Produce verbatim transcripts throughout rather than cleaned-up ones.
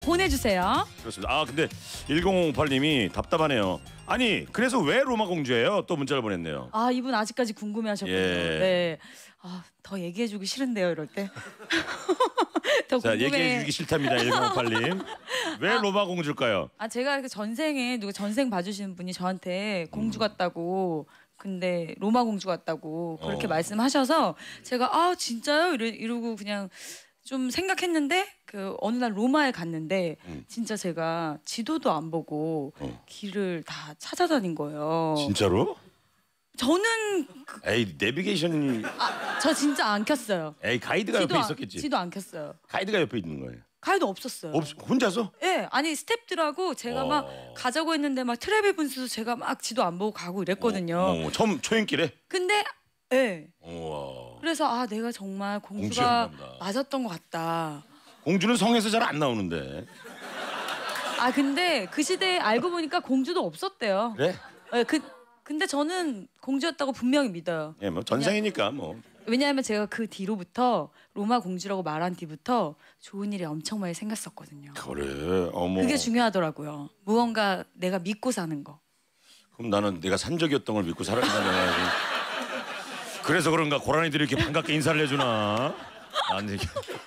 보내주세요. 그렇습니다. 아 근데 일공오팔님이 답답하네요. 아니 그래서 왜 로마 공주예요? 또 문자를 보냈네요. 아 이분 아직까지 궁금해하셨군요. 예. 네. 아, 더 얘기해주기 싫은데요 이럴 때. 더 자 궁금해. 얘기해주기 싫답니다. 일공오팔님. 왜 아, 로마 공주일까요? 아 제가 그 전생에 누가 전생 봐주시는 분이 저한테 공주 같다고. 근데 로마 공주 같다고 그렇게 어. 말씀하셔서 제가 아 진짜요? 이러, 이러고 그냥 좀 생각했는데 그 어느 날 로마에 갔는데 음. 진짜 제가 지도도 안 보고 어. 길을 다 찾아다닌 거예요. 진짜로? 저는 그, 에이 내비게이션이 아, 저 진짜 안 켰어요. 에이 가이드가 지도 옆에 안- 있었겠지. 지도 안 켰어요. 가이드가 옆에 있는 거예요. 가이드 없었어요. 없 혼자서? 예, 네, 아니 스탭들하고 제가 어. 막 가자고 했는데 막 트래블 분수도 제가 막 지도 안 보고 가고 이랬거든요. 어, 어, 처음 초행길에? 근데 예. 네. 우와. 그래서 아 내가 정말 공주가 공주였나 보다. 맞았던 것 같다. 공주는 성에서 잘 안 나오는데. 아 근데 그 시대에 알고 보니까 공주도 없었대요. 그래? 네, 그 근데 저는 공주였다고 분명히 믿어요. 예, 뭐 전생이니까 뭐. 왜냐하면 제가 그 뒤로부터 로마 공주라고 말한 뒤부터 좋은 일이 엄청 많이 생겼었거든요. 그래. 어머. 그게 중요하더라고요. 무언가 내가 믿고 사는 거. 그럼 나는 내가 산적이었던 걸 믿고 살았다면 그래서 그런가 고라니들이 이렇게 반갑게 인사를 해주나? 안 되게.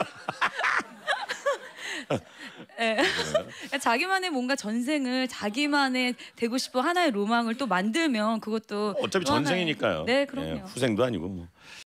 네. 그러니까 자기만의 뭔가 전생을 자기만의 되고 싶어 하나의 로망을 또 만들면 그것도 어차피 또 하나의- 전생이니까요. 네, 그럼요. 예, 후생도 아니고 뭐.